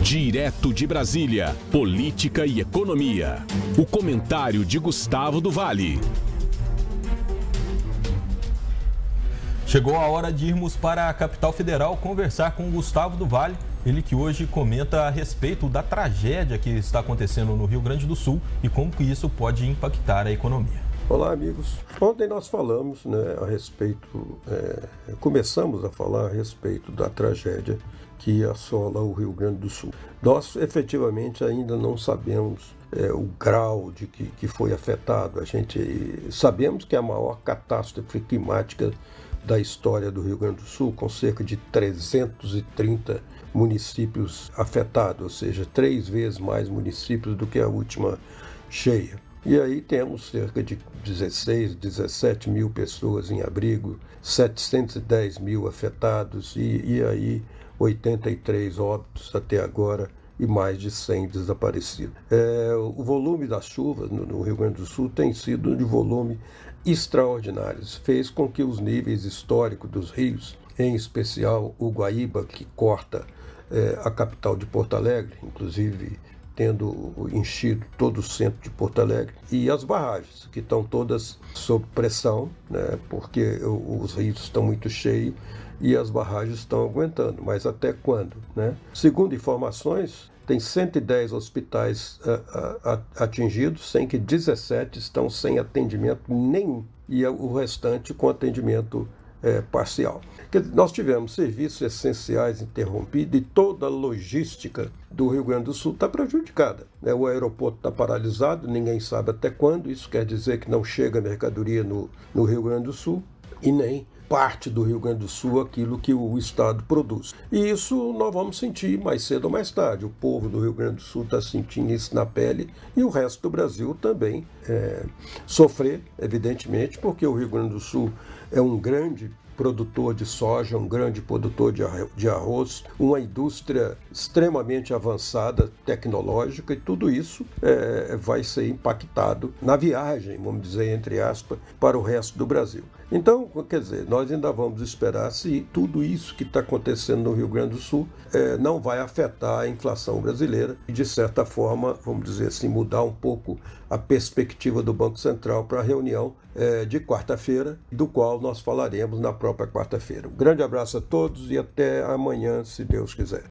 Direto de Brasília, política e economia. O comentário de Gustavo do Vale. Chegou a hora de irmos para a capital federal conversar com Gustavo do Vale, ele que hoje comenta a respeito da tragédia que está acontecendo no Rio Grande do Sul e como que isso pode impactar a economia. Olá, amigos. Ontem nós falamos a respeito, começamos a falar a respeito da tragédia que assola o Rio Grande do Sul. Nós efetivamente ainda não sabemos o grau de que foi afetado. A gente sabemos que é a maior catástrofe climática da história do Rio Grande do Sul, com cerca de 330 municípios afetados, ou seja, 3 vezes mais municípios do que a última cheia. E aí temos cerca de 16, 17 mil pessoas em abrigo, 710 mil afetados e aí 83 óbitos até agora e mais de 100 desaparecidos. O volume das chuvas no Rio Grande do Sul tem sido de volume extraordinário. Fez com que os níveis históricos dos rios, em especial o Guaíba, que corta a capital de Porto Alegre, inclusive tendo enchido todo o centro de Porto Alegre, e as barragens, que estão todas sob pressão, porque os rios estão muito cheios e as barragens estão aguentando, mas até quando? Segundo informações, tem 110 hospitais atingidos, sem que 17 estão sem atendimento nenhum, e o restante com atendimento parcial. Nós tivemos serviços essenciais interrompidos e toda a logística do Rio Grande do Sul está prejudicada. O aeroporto está paralisado, ninguém sabe até quando, isso quer dizer que não chega mercadoria no Rio Grande do Sul e nem parte do Rio Grande do Sul aquilo que o Estado produz. E isso nós vamos sentir mais cedo ou mais tarde. O povo do Rio Grande do Sul está sentindo isso na pele e o resto do Brasil também sofrer, evidentemente, porque o Rio Grande do Sul é um grande produtor de soja, um grande produtor de arroz, uma indústria extremamente avançada, tecnológica, e tudo isso vai ser impactado na viagem, vamos dizer, entre aspas, para o resto do Brasil. Então, quer dizer, nós ainda vamos esperar se tudo isso que está acontecendo no Rio Grande do Sul não vai afetar a inflação brasileira e, de certa forma, vamos dizer assim, mudar um pouco a perspectiva do Banco Central para a reunião de quarta-feira, do qual nós falaremos na própria quarta-feira. Um grande abraço a todos e até amanhã, se Deus quiser.